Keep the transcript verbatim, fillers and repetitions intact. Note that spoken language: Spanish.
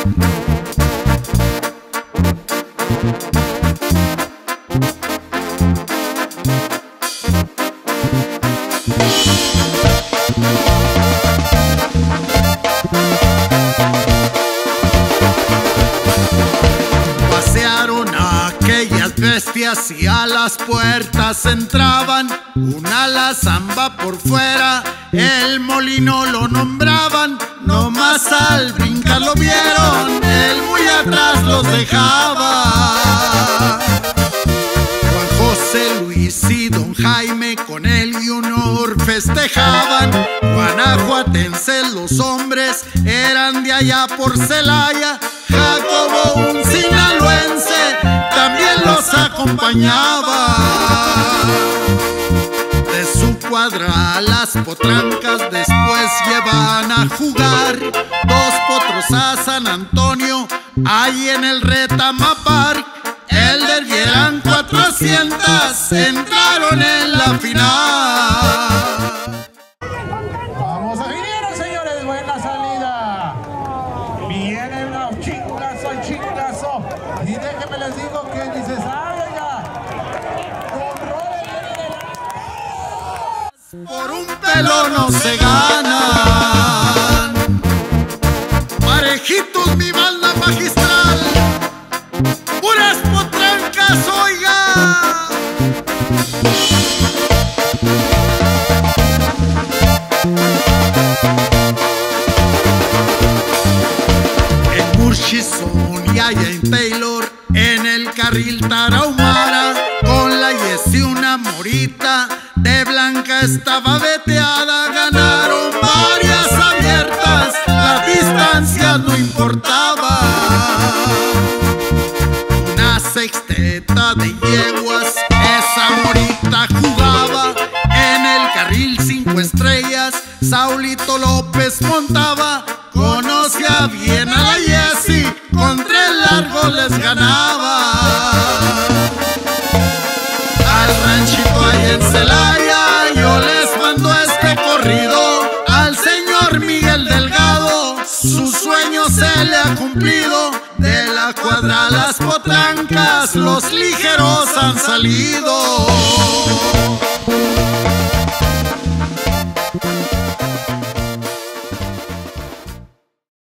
Pasearon a aquellas bestias y a las puertas entraban. Una la zamba por fuera, el molino lo nombraban. No más al brincar lo vieron, él muy atrás los dejaba. Juan José, Luis y don Jaime con él y honor festejaban. Guanajuatenses los hombres eran de allá por Celaya. Jacobo, un sinaloense, también los acompañaba. De su cuadra las potrancas después llevan a jugar. Dos potros a San Antonio, ahí en el Retama Park. El derbi eran cuatrocientas, entraron en la final. Vamos a vinieron, señores, buena salida. Viene una chingazo y chingazo. Y déjenme les digo que ni se sabe ya. Por un pelo no se ganan. Parejitos mi banda magistral, puras potrancas, oiga. En Murchison y allá en Taylor, en el carril Tarahumara, con la Yesi una morita de blanca estaba veteada. Ganaron varias abiertas, las distancias no importaba. Una sexteta de yeguas, esa morita jugaba. En el carril cinco estrellas, Saulito López montaba. Conocía bien a la Yesi, con tres largos les ganaba. Al ranchito ahí en Celaya yo les mando este corrido. Al señor Miguel Delgado su sueño se le ha cumplido. De la cuadra las potrancas los ligeros han salido.